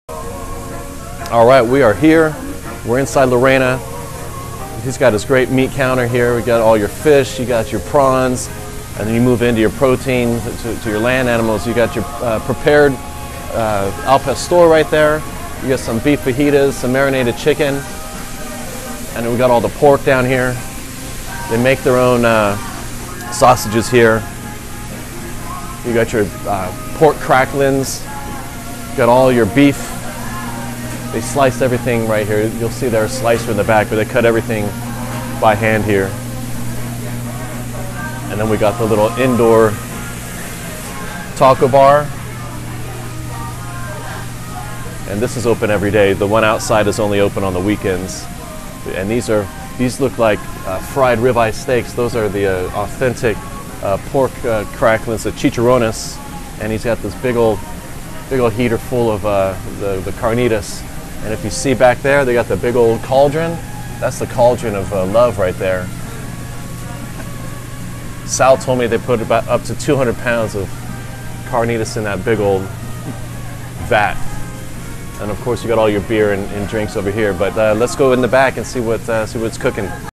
All right, we are here. We're inside Reyna. He's got his great meat counter here. We got all your fish, you got your prawns, and then you move into your protein to your land animals. You got your prepared al pastor right there. You got some beef fajitas, some marinated chicken, and then we got all the pork down here. They make their own sausages here. You got your pork cracklings. You got all your beef. They slice everything right here. You'll see their slicer in the back, but they cut everything by hand here. And then we got the little indoor taco bar. And this is open every day. The one outside is only open on the weekends. And these look like fried ribeye steaks. Those are the authentic pork cracklings, the chicharrones. And he's got this big old heater full of the carnitas. And if you see back there, they got the big old cauldron. That's the cauldron of love right there. Sal told me they put about up to 200 pounds of carnitas in that big old vat. And of course, you got all your beer and drinks over here. But let's go in the back and see what's cooking.